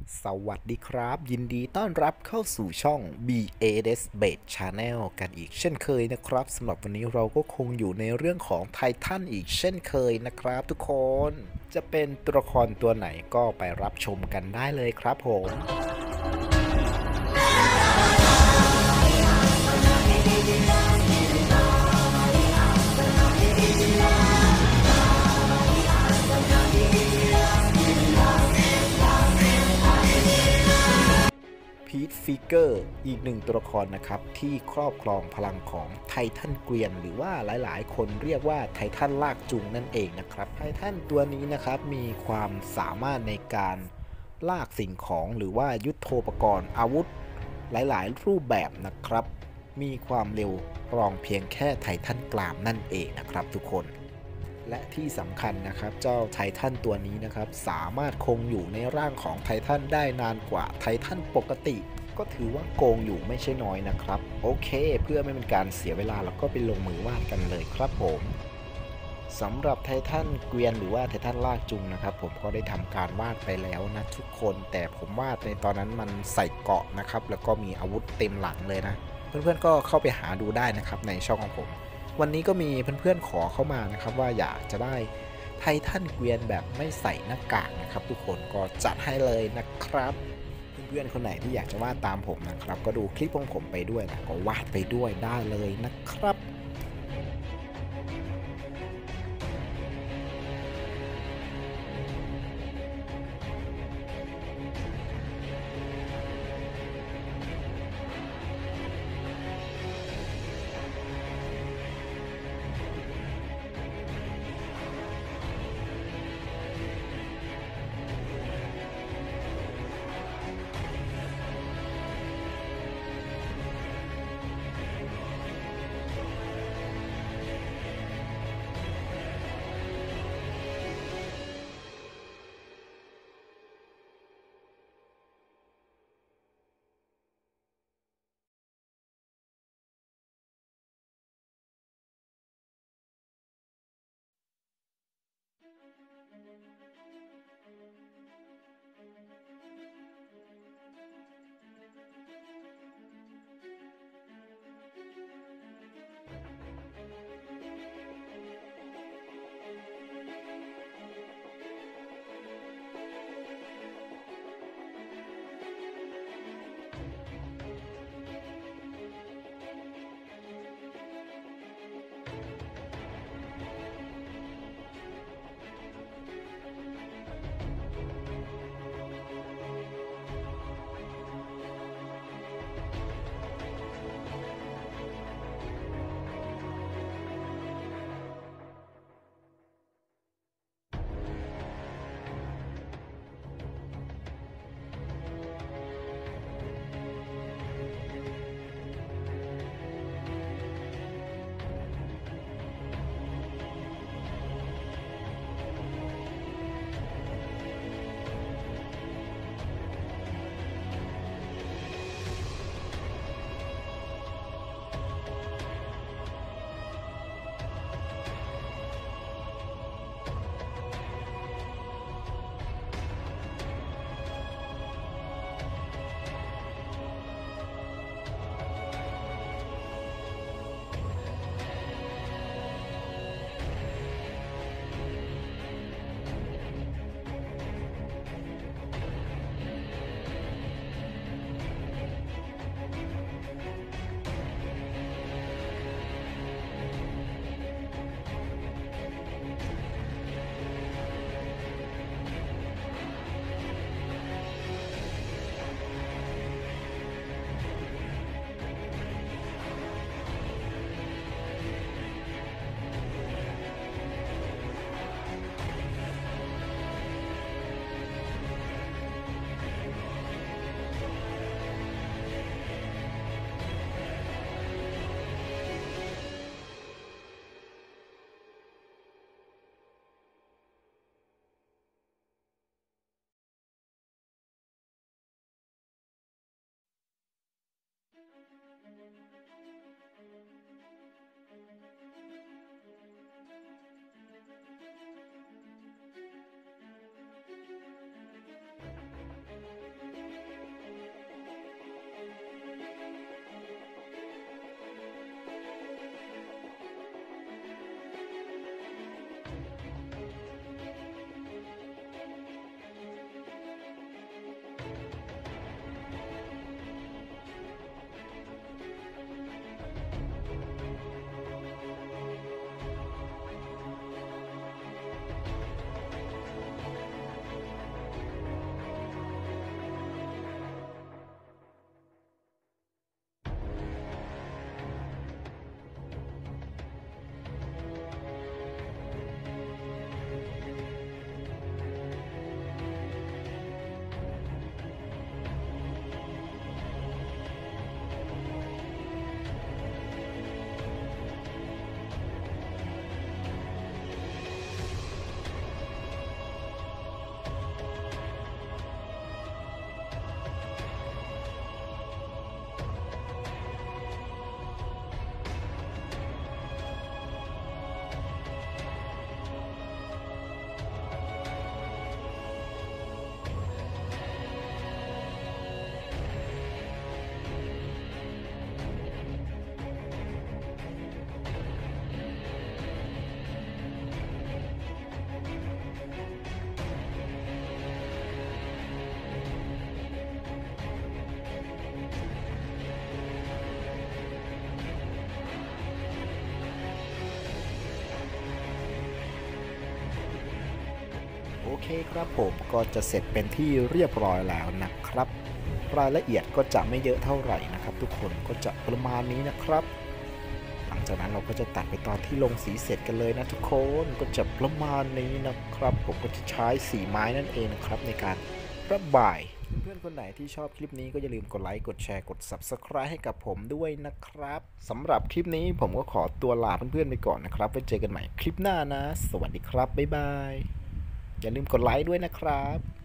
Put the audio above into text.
สวัสดีครับยินดีต้อนรับเข้าสู่ช่อง BAS Base Channel กันอีกเช่นเคยนะครับสำหรับวันนี้เราก็คงอยู่ในเรื่องของไททันอีกเช่นเคยนะครับทุกคนจะเป็นตัวละครตัวไหนก็ไปรับชมกันได้เลยครับผม พีทฟิกเกอร์อีกหนึ่งตัวละครนะครับที่ครอบครองพลังของไททันเกวียนหรือว่าหลายๆ คนเรียกว่าไททันลากจูงนั่นเองนะครับไททันตัวนี้นะครับมีความสามารถในการลากสิ่งของหรือว่ายุทโธปกรณ์อาวุธหลายๆ รูปแบบนะครับมีความเร็วรองเพียงแค่ไททันกรามนั่นเองนะครับทุกคน และที่สำคัญนะครับเจ้าไททันตัวนี้นะครับสามารถคงอยู่ในร่างของไททันได้นานกว่าไททันปกติก็ถือว่าโกงอยู่ไม่ใช่น้อยนะครับโอเคเพื่อไม่เป็นการเสียเวลาเราก็ไปลงมือวาดกันเลยครับผมสำหรับไททันเกวียนหรือว่าไททันลากจูงนะครับผมก็ได้ทำการวาดไปแล้วนะทุกคนแต่ผมวาดในตอนนั้นมันใส่เกราะนะครับแล้วก็มีอาวุธเต็มหลังเลยนะเพื่อนๆก็เข้าไปหาดูได้นะครับในช่องของผม วันนี้ก็มีเพื่อนๆขอเข้ามานะครับว่าอยากจะได้ไททันเกวียนแบบไม่ใส่หน้ากากนะครับทุกคนก็จัดให้เลยนะครับเพื่อนๆคนไหนที่อยากจะวาดตามผมนะครับก็ดูคลิปของผมไปด้วยนะก็วาดไปด้วยได้เลยนะครับเคครับผมก็จะเสร็จเป็นที่เรียบร้อยแล้วนะครับรายละเอียดก็จะไม่เยอะเท่าไหร่นะครับทุกคนก็จะประมาณนี้นะครับหลังจากนั้นเราก็จะตัดไปตอนที่ลงสีเสร็จกันเลยนะทุกคนก็จะประมาณนี้นะครับผมก็จะใช้สีไม้นั่นเองนะครับในการระบายเพื่อนๆคนไหนที่ชอบคลิปนี้ก็อย่าลืมกดไลค์กดแชร์กด Subscribe ให้กับผมด้วยนะครับสำหรับคลิปนี้ผมก็ขอตัวลาเพื่อนๆไปก่อนนะครับไว้เจอกันใหม่คลิปหน้านะสวัสดีครับบ๊ายบายอย่าลืมกดไลค์ด้วยนะครับ